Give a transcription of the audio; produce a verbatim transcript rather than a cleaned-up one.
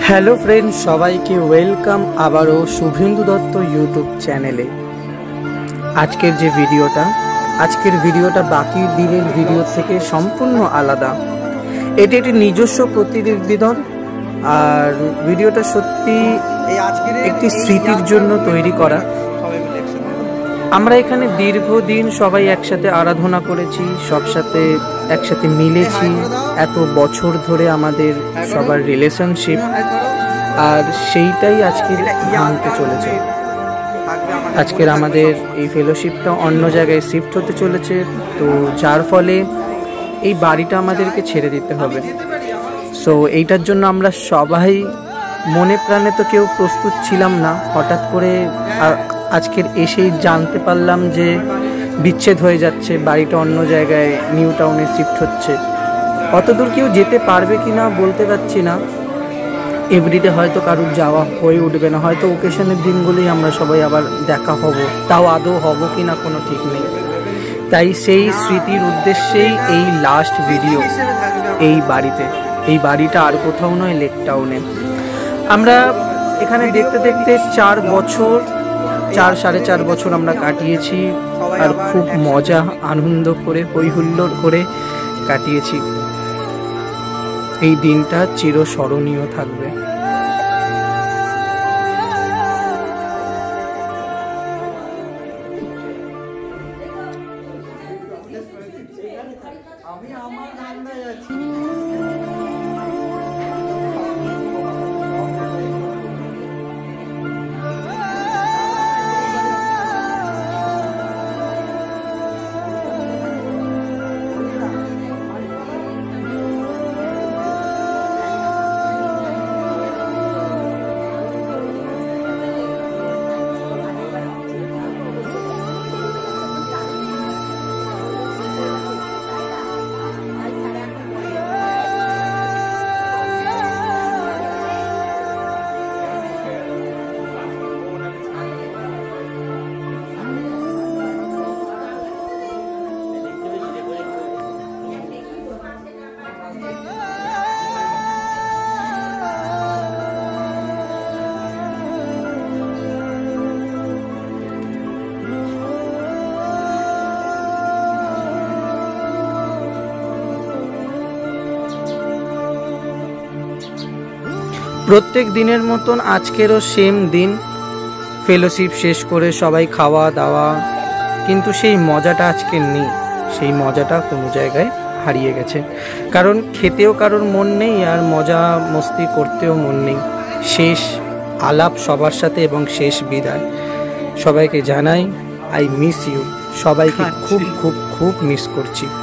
Hello friends, সবাইকে welcome আবারও Suvendu Dutta YouTube চ্যানেলে। আজকের যে ভিডিওটা আজকের ভিডিওটা বাকি দিনের ভিডিও থেকে সম্পূর্ণ আলাদা। এটি একটি নিজস্ব প্রতিবেদন, আর ভিডিওটা সত্যি একটি স্মৃতির জন্য তৈরি করা। আমরা এখানে দীর্ঘদিন সবাই একসাথে আরাধনা করেছি, সব সাথে একসাথে মিলেছি, এত বছর ধরে আমাদের সবার রিলেশনশিপ, আর সেইটাই আজকে ভাঙতে চলেছে। আজকের আমাদের এই ফেলোশিপটা অন্য জায়গায় শিফট হতে চলেছে, তো যার ফলে এই বাড়িটা আমাদেরকে ছেড়ে দিতে হবে। সো এইটার জন্য আমরা সবাই মনে প্রাণে তো কেউ প্রস্তুত ছিলাম না। হঠাৎ করে আজকের এসেই জানতে পারলাম যে বিচ্ছেদ হয়ে যাচ্ছে, বাড়িটা অন্য জায়গায় নিউ টাউনে শিফট হচ্ছে। অতদূর কেউ যেতে পারবে কি না বলতে পারছি না। এভরিডে হয়তো কারুর যাওয়া হয়ে উঠবে না, হয়তো ওকেশনের দিনগুলোই আমরা সবাই আবার দেখা হব, তাও আদৌ হব কি না কোনো ঠিক নেই। তাই সেই স্মৃতির উদ্দেশ্যেই এই লাস্ট ভিডিও এই বাড়িতে। এই বাড়িটা আর কোথাও নয়, লেক টাউনে। আমরা এখানে দেখতে দেখতে চার বছর চার সাড়ে চার বছর আমরা কাটিয়েছি, আর খুব মজা আনন্দ করে হই হুল্লোড় করে কাটিয়েছি। এই দিনটা চিরস্মরণীয় থাকবে। প্রত্যেক দিনের মতন আজকেরও সেম দিন, ফেলোশিপ শেষ করে সবাই খাওয়া দাওয়া, কিন্তু সেই মজাটা আজকে নেই। সেই মজাটা কোনো জায়গায় হারিয়ে গেছে, কারণ খেতেও কারোর মন নেই, আর মজা মস্তি করতেও মন নেই। শেষ আলাপ সবার সাথে এবং শেষ বিদায়। সবাইকে জানাই আই মিস ইউ, সবাইকে খুব খুব খুব মিস করছি।